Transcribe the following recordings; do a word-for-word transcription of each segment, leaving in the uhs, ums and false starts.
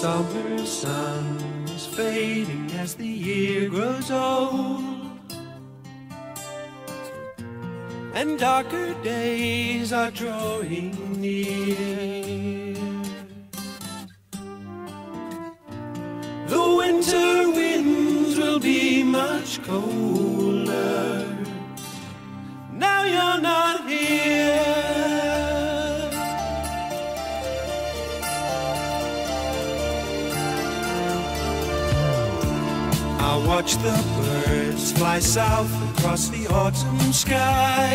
summer sun is fading as the year grows old, and darker days are drawing near. The winter winds will be much colder. Now you're not here. I watch the birds fly south across the autumn sky,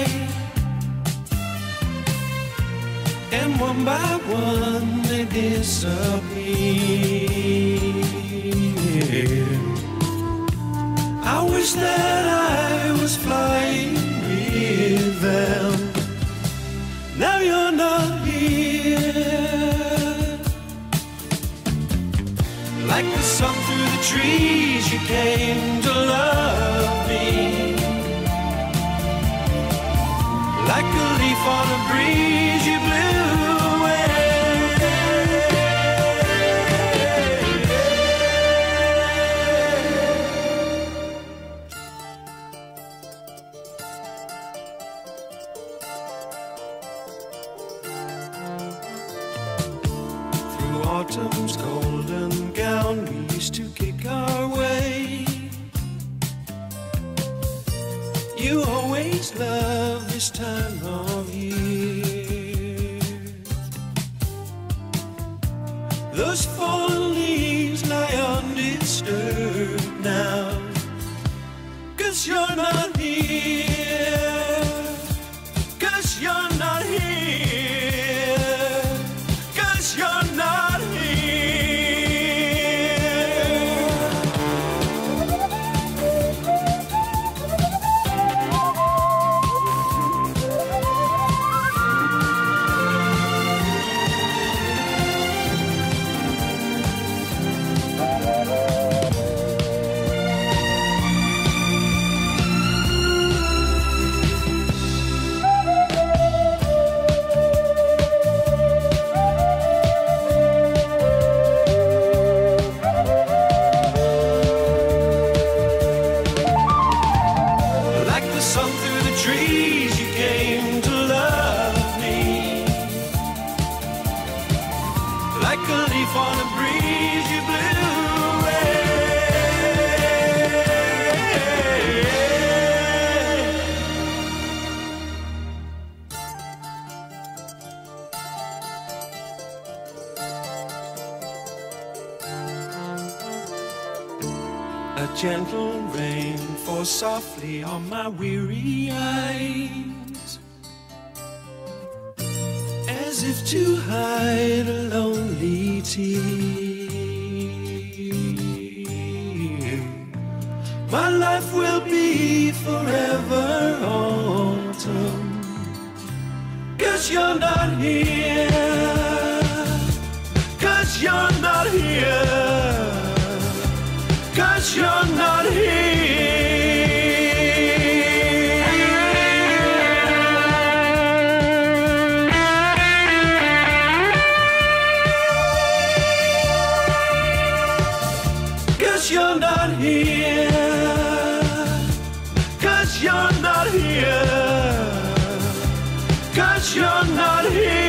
and one by one they disappear. I wish that I was flying with them. Now you're not here. Like the sun through the trees, you came to love me. Like a leaf on a breeze, you blew away. Through autumn's golden gown, we used to kick our way. You always love this time of year. Those fallen leaves lie undisturbed now, 'cause you're not here. 'Cause you're not here. 'Cause you're not here. A gentle rain falls softly on my weary eyes, as if to hide a lonely tear. My life will be forever autumn, 'cause you're not here. 'Cause you're not here. 'Cause you're not here. Cause you're not here. Cause you're not here. Cause you're not here.